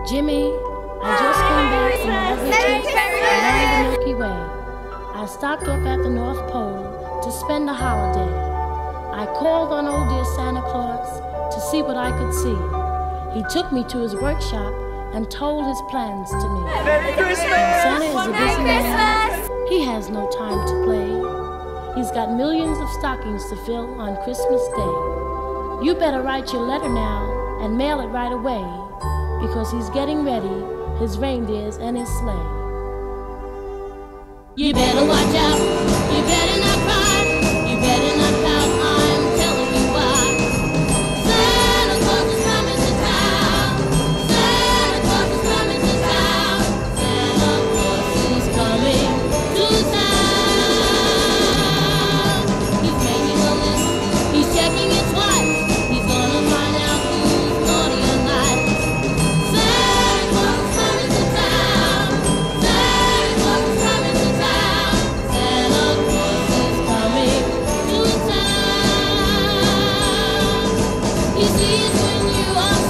Jimmy, I just came back from a lovely trip around the Milky Way. I stopped off at the North Pole to spend the holiday. I called on old dear Santa Claus to see what I could see. He took me to his workshop and told his plans to me. Merry Christmas! Santa is a busy man. He has no time to play. He's got millions of stockings to fill on Christmas Day. You better write your letter now and mail it right away, because he's getting ready, his reindeers and his sleigh. You better watch out, you better not cry, you better not pout, I'm telling you why. Santa Claus is coming to town, Santa Claus is coming to town, Santa Claus is coming to town. He's making a list, he's checking it twice, he's gonna find out who's naughty or nice. Santa Claus is coming to town, Santa Claus is coming to town, Santa Claus is coming to town. He sees when you are